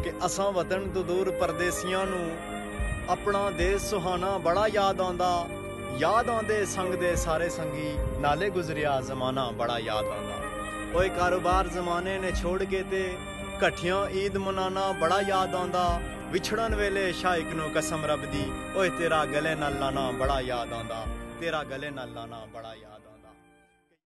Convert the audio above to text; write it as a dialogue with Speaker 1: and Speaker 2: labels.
Speaker 1: कि असां वतन तो दूर परदेसियां नू अपना देश सुहाना बड़ा याद आंदे संग दे सारे संगी नाले गुजरिया जमाना बड़ा याद आंदा। ओए कारोबार जमाने ने छोड़ के ते कट्ठियां ईद मनाना बड़ा याद आंदा। विछड़न वेले शाइक नू कसम रब दी ओए तेरा गले नाल लाना बड़ा याद आंदा, तेरा गले नाल लाना बड़ा याद आंदा।